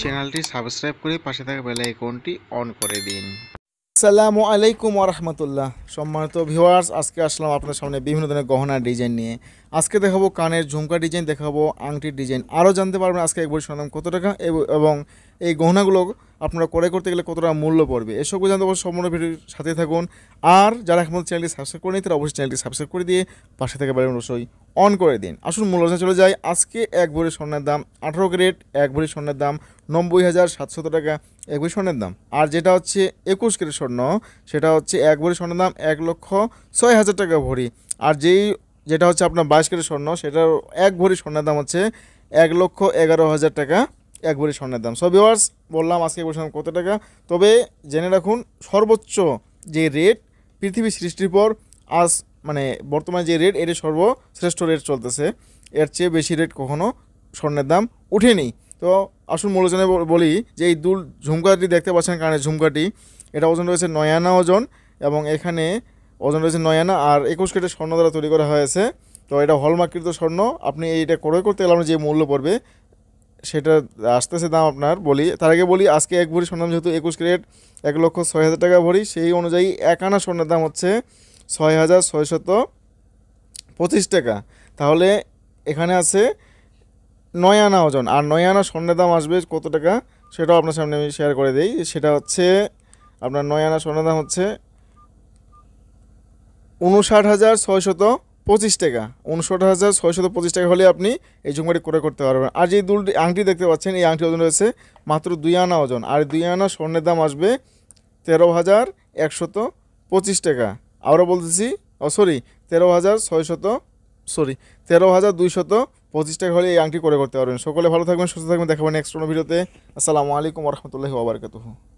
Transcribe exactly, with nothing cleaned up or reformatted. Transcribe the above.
চ্যানেলটি সাবস্ক্রাইব করে পাশে থাকা বেল আইকনটি অন করে দিন। আসসালামু আলাইকুম ওয়া রাহমাতুল্লাহ। সম্মানিত ভিউয়ার্স, আজকে আসলাম আপনাদের সামনে বিভিন্ন ধরনের গহনার ডিজাইন নিয়ে। আজকে দেখাবো কানের ঝুমকা ডিজাইন, দেখাবো আংটির ডিজাইন। আরও জানতে পারবেন আজকে একবার সোনার দাম কত টাকা এবং এই গহনাগুলো আপনারা ক্রয় করতে গেলে কত টাকা মূল্য পড়বে, এসব জানতে অবশ্যই সম্পূর্ণ ভিডিওর সাথে থাকুন। আর যারা এখন চ্যানেলটি সাবস্ক্রাইব করে নিন তারা অবশ্যই চ্যানেলটি সাবস্ক্রাইব করে দিয়ে পাশে থেকে বেল অবশ্যই অন করে দিন। আসুন মূল্য চলে যায়। আজকে এক ভরি স্বর্ণের দাম আঠারো ক্যারেট, এক ভরি স্বর্ণের দাম নব্বই হাজার সাতশত টাকা এক ভরি স্বর্ণের দাম। আর যেটা হচ্ছে একুশ ক্যারেট স্বর্ণ, সেটা হচ্ছে এক ভরি স্বর্ণের দাম এক লক্ষ ছয় হাজার টাকা ভরি। আর যেই যেটা হচ্ছে আপনার বাইশ ক্যারেট স্বর্ণ, সেটার এক ভরি স্বর্ণের দাম হচ্ছে এক লক্ষ এগারো হাজার টাকা এক ভরি স্বর্ণের দাম। সো ভিউয়ার্স, বললাম আজকে এক ভরি স্বর্ণ কত টাকা। তবে জেনে রাখুন, সর্বোচ্চ যে রেট পৃথিবী সৃষ্টির পর আজ মানে বর্তমানে যে রেট, এটি সর্বশ্রেষ্ঠ রেট চলতেছে। এর চেয়ে বেশি রেট কখনো স্বর্ণের দাম উঠেনি। তো আসুন মূল্যজনে বলি যে এই দুল ঝুমকাটি দেখতে পাচ্ছেন, কানের ঝুমকাটি, এটা ওজন রয়েছে নয় আনা ওজন এবং এখানে ওজন রয়েছে নয় আনা আর একুশ কেটের স্বর্ণ দ্বারা তৈরি করা হয়েছে। তো এটা হলমার্ককৃত স্বর্ণ। আপনি এইটা ক্রয় করতে গেলে আপনার যে মূল্য পড়বে সেটা আসতেছে দাম আপনার বলি। তার আগে বলি, আজকে এক ভরি স্বর্ণ যেহেতু একুশ ক্যারেট এক লক্ষ ছয় হাজার টাকা ভরি, সেই অনুযায়ী এক আনা স্বর্ণের দাম হচ্ছে ছয় হাজার ছয়শত পঁচিশ টাকা। তাহলে এখানে আছে নয় আনা ওজন, আর নয় আনা স্বর্ণের দাম আসবে কত টাকা সেটাও আপনার সামনে আমি শেয়ার করে দিই। সেটা হচ্ছে আপনার নয় আনা স্বর্ণের দাম হচ্ছে উনষাট হাজার ছয়শত পঁচিশ টাকা। উনষাট হাজার ছয়শত পঁচিশ টাকা হলে আপনি এই ঝুমকাটি ক্রয় করতে পারবেন। আর যে দুল আংটি দেখতে পাচ্ছেন, এই আংটি ওজন রয়েছে মাত্র দুই আনা ওজন, আর দুই আনা স্বর্ণের দাম আসবে তেরো হাজার একশত পঁচিশ টাকা। আবারও বলতেছি, ও সরি তেরো হাজার ছয়শত সরি তেরো হাজার দুইশত পঁচিশ টাকা হলে এই আংটি ক্রয় করতে পারবেন। সকলে ভালো থাকবেন, সুস্থ থাকবেন। দেখাবেন নেক্সট কোনো ভিডিওতে। আসসালামু আলাইকুম ওয়া রাহমাতুল্লাহি ওয়া বারাকাতুহু।